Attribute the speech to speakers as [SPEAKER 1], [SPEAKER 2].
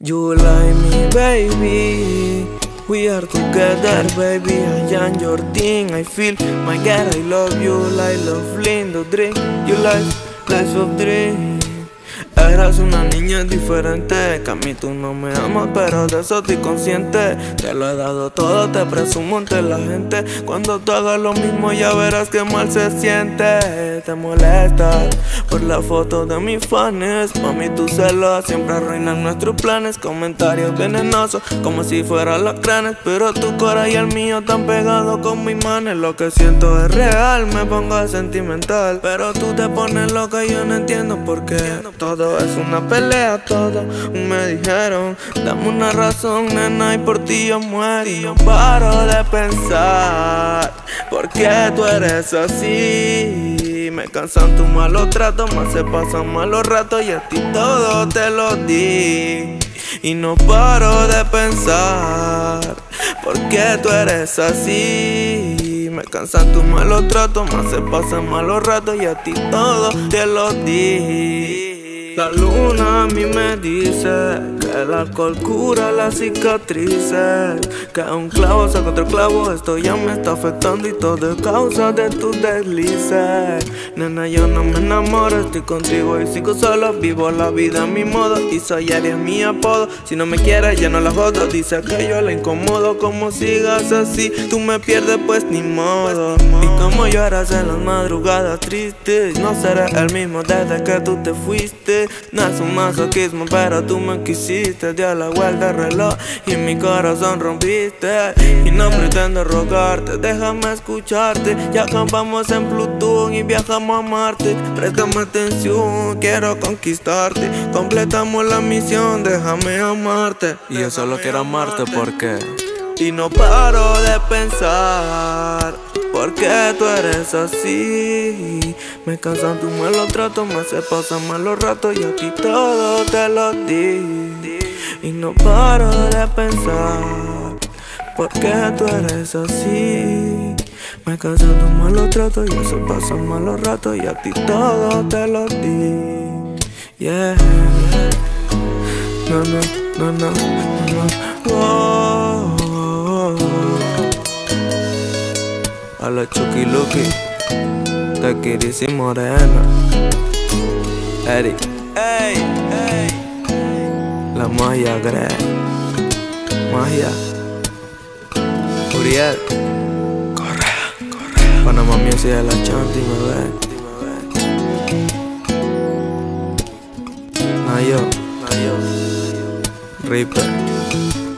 [SPEAKER 1] You like me, baby. We are together, baby. I am your thing. I feel, my God, I love you like love lindo drink. You like life of dream. Eres una niña diferente, que a mí tú no me amas, pero de eso estoy consciente. Te lo he dado todo, te presumo ante la gente. Cuando tú hagas lo mismo ya verás que mal se siente. Te molestas por la foto de mis fans. Mami, tus celos siempre arruinan nuestros planes. Comentarios venenosos como si fueran lacranes, pero tu corazón y el mío están pegados con mis manos. Lo que siento es real, me pongo sentimental, pero tú te pones loca y yo no entiendo por qué. Todo es una pelea, todo me dijeron. Dame una razón, nena, y por ti yo muero. Y no paro de pensar, ¿por qué tú eres así? Me cansan tus malos tratos, más se pasan malos ratos y a ti todo te lo di. Y no paro de pensar, ¿por qué tú eres así? Me cansan tus malos tratos, más se pasan malos ratos y a ti todo te lo di. La luna a mí me dice que el alcohol cura las cicatrices, que un clavo saca otro clavo, esto ya me está afectando y todo es causa de tus deslices. Nena, yo no me enamoro, estoy contigo y sigo solo, vivo la vida a mi modo y soy Aries mi apodo. Si no me quieres ya no la jodo, dice que yo la incomodo. Como sigas así, tú me pierdes pues ni modo. Y como lloras en las madrugadas tristes, no seré el mismo desde que tú te fuiste. No es un masoquismo, pero tú me quisiste. Dio la vuelta al reloj y mi corazón rompiste. Y no pretendo rogarte, déjame escucharte. Ya acampamos en Plutón y viajamos a Marte. Préstame atención, quiero conquistarte. Completamos la misión, déjame amarte. Y yo solo quiero amarte porque y no paro de pensar, ¿por qué tú eres así? Me cansan tus malos tratos, más se pasan malos ratos y a ti todo te lo di. Y no paro de pensar, ¿por qué tú eres así? Me cansan tus malos tratos, ya se pasan malos ratos y a ti todo te lo di. Yeah, no, no, no, no, no. Oh. A la Chucky Lucky, Taquiris y Morena, Eric, ey, ey, la Maya Greg, Maya, Uriel, Correa, Panamá Music de la Chanti, me ve, Nayo, Reaper.